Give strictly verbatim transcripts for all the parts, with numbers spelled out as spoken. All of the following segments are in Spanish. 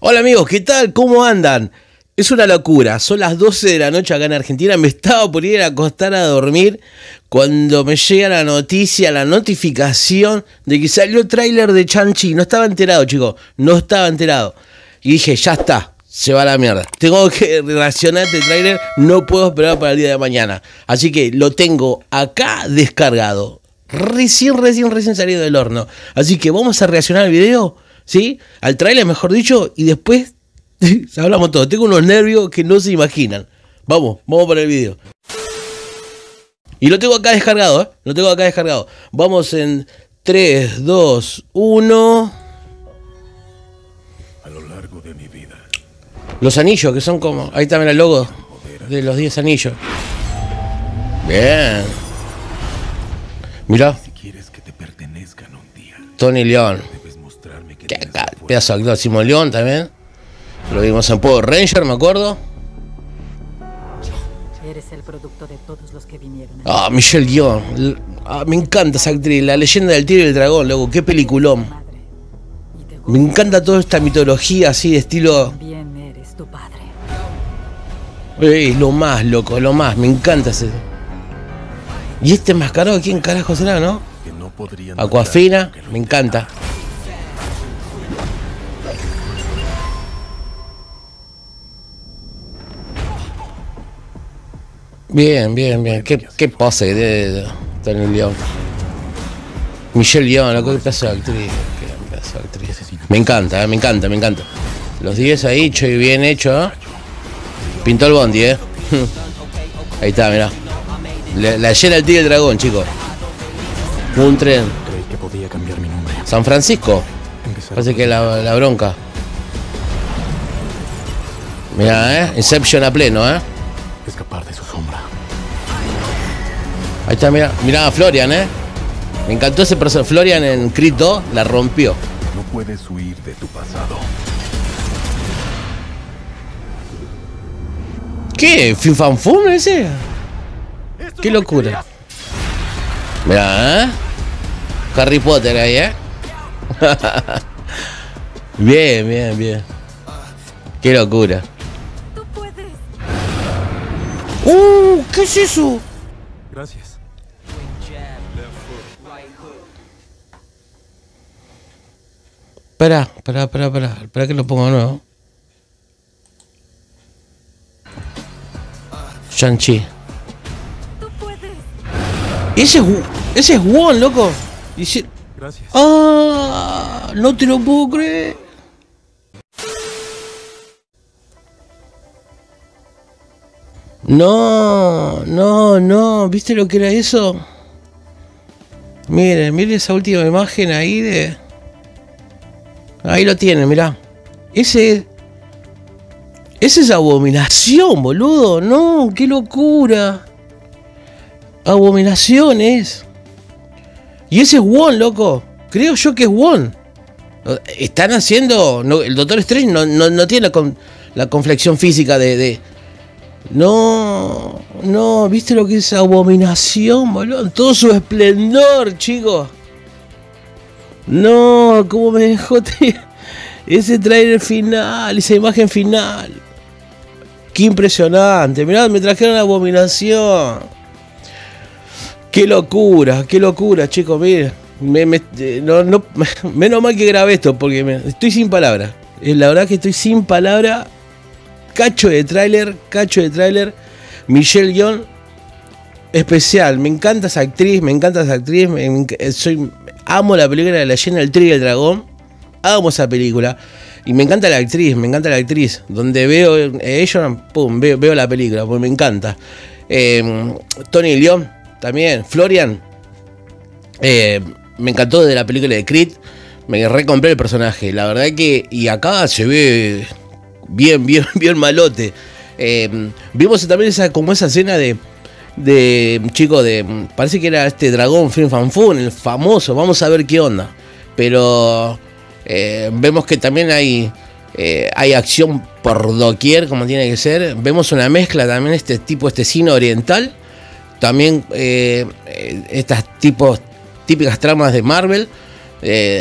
Hola amigos, ¿qué tal? ¿Cómo andan? Es una locura, son las doce de la noche acá en Argentina, me estaba por ir a acostar a dormir cuando me llega la noticia, la notificación de que salió el tráiler de Shang-Chi. No estaba enterado, chicos, no estaba enterado. Y dije, ya está, se va a la mierda. Tengo que reaccionar a este tráiler, no puedo esperar para el día de mañana. Así que lo tengo acá descargado, recién, recién, recién salido del horno. Así que vamos a reaccionar al video, ¿sí? Al tráiler, mejor dicho, y después hablamos todo. Tengo unos nervios que no se imaginan. Vamos, vamos para el video. Y lo tengo acá descargado, ¿eh? Lo tengo acá descargado. Vamos en tres, dos, uno. A lo largo de mi vida. Los anillos, que son como... Ahí también el logo de los diez anillos. Bien. Mirá. Si quieres que te pertenezcan un día, Tony León. debes mostrarme que Qué tienes acá, la fuerza. pedazo de actor. Simón León también. Lo vimos en Power Ranger, me acuerdo. Eres el producto de todos los que vinieron. Ah, Michelle Yeoh. L- Ah, me encanta esa actriz. La leyenda del tigre y el dragón, loco. Qué peliculón. Madre. Y te Me encanta toda esta mitología así de estilo... Bien eres tu padre. Ey, lo más, loco, lo más. Me encanta ese... ¿Y este enmascarado quién carajo será, no? Que no podrían Aquafina, matar, me encanta. Bien, bien, bien. Qué, qué pose de, de Tony León. Michelle Yeoh, loco, qué pedazo de actriz. Qué pedazo de actriz. Me encanta, eh, me encanta, me encanta. Los diez ahí, hecho y bien hecho, ¿eh? Pintó el bondi, eh. Ahí está, mirá. La, la llena el tigre y el dragón, chicos. Un tren. Creí que podía cambiar mi nombre. San Francisco. Empezar Parece que la, la bronca. Mirá, eh. Inception a pleno, eh. a escapar de su sombra. Ahí está, mirá. Mirá a Florian, eh. Me encantó ese personaje. Florian en Creed dos la rompió. No puedes huir de tu pasado. ¿Qué? ¿Fin fan fum ese? Qué locura. Mirá, ¿eh? Harry Potter ahí, ¿eh? Bien, bien, bien. Qué locura. Tú puedes. ¡Uh! ¿Qué es eso? Gracias. Espera, espera, espera, espera. Espera que lo ponga de nuevo. Shang-Chi. Tú puedes. Ese es, Wu- ese es Won, loco. Dice... Gracias. ¡Ah! No te lo puedo creer. No, no, no. ¿Viste lo que era eso? Miren, miren esa última imagen ahí de... Ahí lo tienen, mirá. Ese... Esa es Abominación, boludo. No, qué locura. Abominación es. Y ese es Won, loco. Creo yo que es Won. Están haciendo... No, el Doctor Strange no, no, no tiene la, con, la conflexión física de, de... No, no, ¿viste lo que es Abominación, boludo? En todo su esplendor, chicos. No, cómo me dejó te- ese trailer final, esa imagen final. Qué impresionante. Mirá, me trajeron Abominación. Qué locura, qué locura, chicos, miren. Me, me- eh, no, no, menos mal que grabé esto porque me- estoy sin palabras. Eh, La verdad que estoy sin palabras. Cacho de tráiler, cacho de tráiler. Michelle Yeoh, especial. Me encanta esa actriz, me encanta esa actriz. Me, me enc- soy, amo la película de La leyenda del tigre y el dragón. Amo esa película. Y me encanta la actriz, me encanta la actriz. Donde veo eh, ella, pum, veo, veo la película, pues me encanta. Eh, Tony León, también. Florian. Eh, me encantó de la película de Creed. Me recompré el personaje. La verdad que. Y acá se ve bien, bien, bien malote. Eh, vimos también esa, como esa escena de. De chico de. Parece que era este dragón Fin Fan Fun, el famoso. Vamos a ver qué onda. Pero. Eh, vemos que también hay. Eh, hay acción por doquier, como tiene que ser. Vemos una mezcla también, este tipo, este cine oriental. También eh, eh, estas tipos, típicas tramas de Marvel. Eh,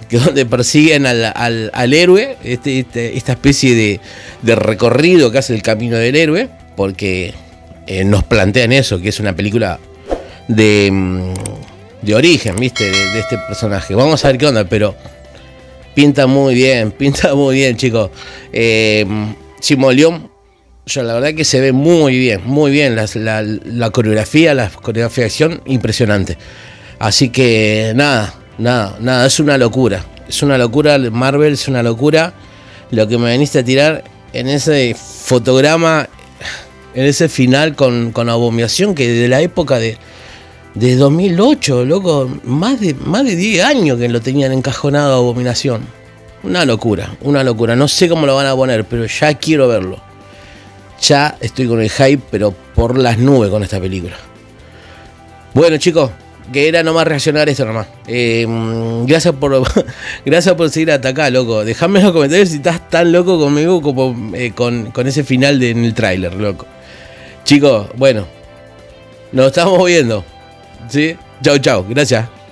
que donde persiguen al, al, al héroe, este, este, esta especie de, de recorrido que hace el camino del héroe, porque eh, nos plantean eso, que es una película de, de origen, ¿viste? De, de este personaje. Vamos a ver qué onda, pero pinta muy bien, pinta muy bien, chicos. Eh, Simón, yo la verdad que se ve muy bien, muy bien. La, la, la coreografía, la coreografía de acción, impresionante. Así que nada. Nada, nada, es una locura. Es una locura, Marvel es una locura. Lo que me veniste a tirar en ese fotograma, en ese final con, con Abominación, que de la época de, de dos mil ocho, loco, más de, más de diez años que lo tenían encajonado a Abominación. Una locura, una locura. No sé cómo lo van a poner, pero ya quiero verlo. Ya estoy con el hype, pero por las nubes con esta película. Bueno, chicos, que era nomás reaccionar esto nomás. Eh, gracias por gracias por seguir hasta acá, loco. Dejame en los comentarios si estás tan loco conmigo como eh, con, con ese final de, en el tráiler, loco. Chicos, bueno, nos estamos viendo. ¿Sí? Chau, chau. Gracias.